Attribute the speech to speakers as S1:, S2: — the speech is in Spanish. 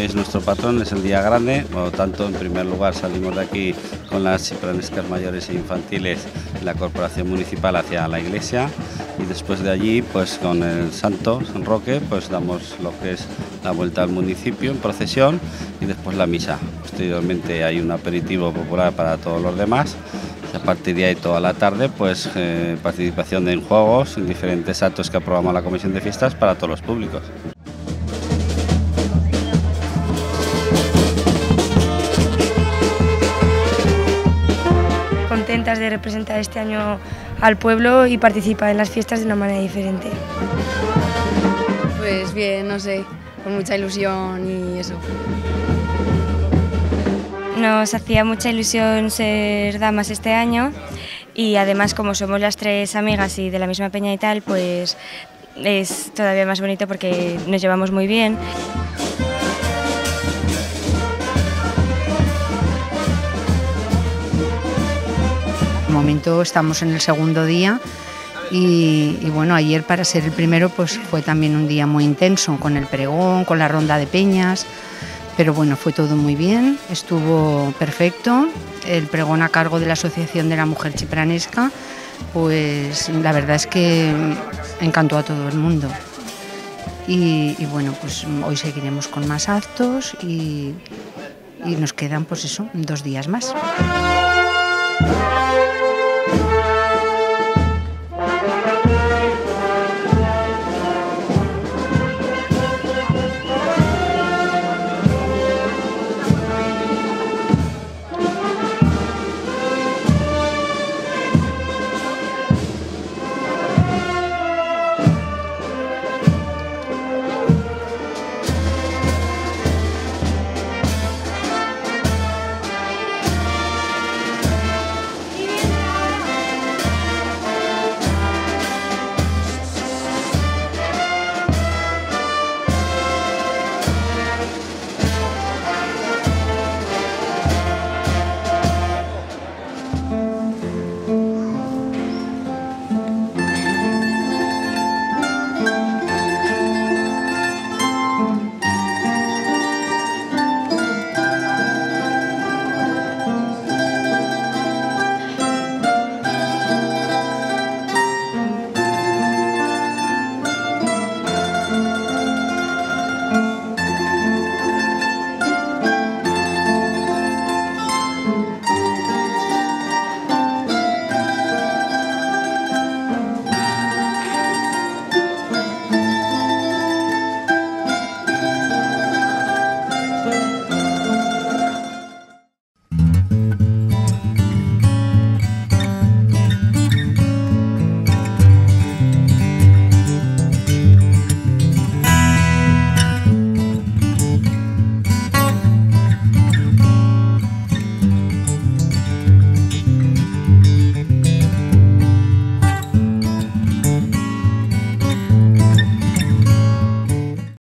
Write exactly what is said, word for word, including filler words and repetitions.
S1: es nuestro patrón, es el día grande, por lo tanto en primer lugar salimos de aquí con las chipranescas mayores e infantiles de la corporación municipal hacia la iglesia y después de allí pues con el santo, San Roque, pues damos lo que es la vuelta al municipio en procesión y después la misa. Posteriormente hay un aperitivo popular para todos los demás. A partir de ahí toda la tarde pues eh, participación en juegos, en diferentes actos que aprobamos la Comisión de Fiestas para todos los públicos.
S2: Contentas de representar este año al pueblo y participar en las fiestas de una manera diferente.
S3: Pues bien, no sé, con mucha ilusión y eso.
S2: Nos hacía mucha ilusión ser damas este año y además como somos las tres amigas y de la misma peña y tal, pues es todavía más bonito porque nos llevamos muy bien.
S4: De momento estamos en el segundo día y, y bueno, ayer para ser el primero pues fue también un día muy intenso con el pregón, con la ronda de peñas. Pero bueno, fue todo muy bien, estuvo perfecto. El pregón a cargo de la Asociación de la Mujer Chipranesca, pues la verdad es que encantó a todo el mundo. Y, y bueno, pues hoy seguiremos con más actos y, y nos quedan pues eso, dos días más.